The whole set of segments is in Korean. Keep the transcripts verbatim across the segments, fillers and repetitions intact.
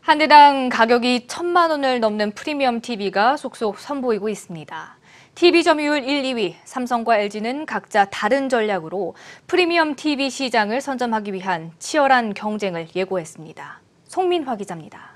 한 대당 가격이 천만 원을 넘는 프리미엄 티비가 속속 선보이고 있습니다. 티비 점유율 일, 이 위 삼성과 엘지는 각자 다른 전략으로 프리미엄 티비 시장을 선점하기 위한 치열한 경쟁을 예고했습니다. 송민화 기자입니다.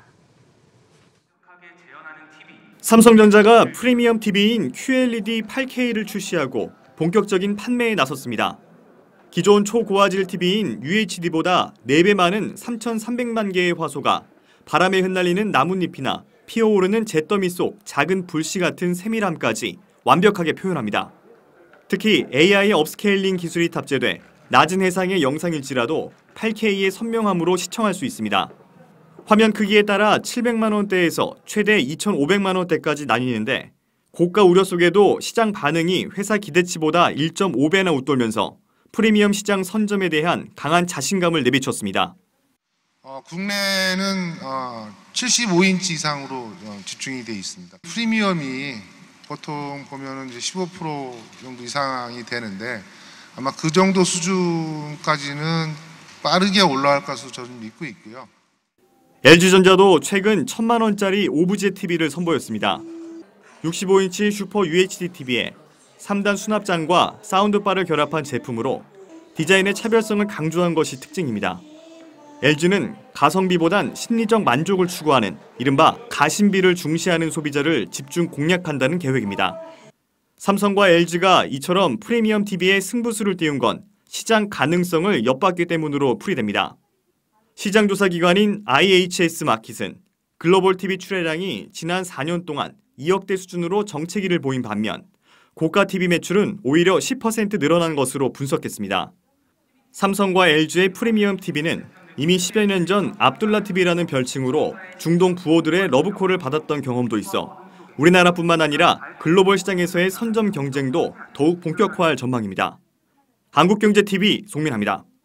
삼성전자가 프리미엄 티비인 큐엘이디 팔 케이를 출시하고 본격적인 판매에 나섰습니다. 기존 초고화질 티비인 유에이치디보다 네 배 많은 삼천삼백만 개의 화소가 바람에 흩날리는 나뭇잎이나 피어오르는 잿더미 속 작은 불씨 같은 세밀함까지 완벽하게 표현합니다. 특히 에이아이 업스케일링 기술이 탑재돼 낮은 해상의 영상일지라도 팔 케이의 선명함으로 시청할 수 있습니다. 화면 크기에 따라 칠백만 원대에서 최대 이천오백만 원대까지 나뉘는데 고가 우려 속에도 시장 반응이 회사 기대치보다 일 점 오 배나 웃돌면서 프리미엄 시장 선점에 대한 강한 자신감을 내비쳤습니다. 어, 국내는 어, 칠십오 인치 이상으로 어, 집중이 되어 있습니다. 프리미엄이 보통 보면은 이제 십오 퍼센트 정도 이상이 되는데 아마 그 정도 수준까지는 빠르게 올라갈 것으로 저는 믿고 있고요. 엘지전자도 최근 천만 원짜리 오브제 티비를 선보였습니다. 육십오 인치 슈퍼 유에이치디 티비에 삼 단 수납장과 사운드바를 결합한 제품으로 디자인의 차별성을 강조한 것이 특징입니다. 엘지는 가성비보단 심리적 만족을 추구하는 이른바 가심비를 중시하는 소비자를 집중 공략한다는 계획입니다. 삼성과 엘지가 이처럼 프리미엄 티비에 승부수를 띄운 건 시장 가능성을 엿봤기 때문으로 풀이됩니다. 시장조사기관인 아이에이치에스 마켓은 글로벌 티비 출하량이 지난 사 년 동안 이억 대 수준으로 정체기를 보인 반면 고가 티비 매출은 오히려 십 퍼센트 늘어난 것으로 분석했습니다. 삼성과 엘지의 프리미엄 티비는 이미 십여 년 전 압둘라 티비라는 별칭으로 중동 부호들의 러브콜을 받았던 경험도 있어 우리나라뿐만 아니라 글로벌 시장에서의 선점 경쟁도 더욱 본격화할 전망입니다. 한국경제티비 송민화입니다.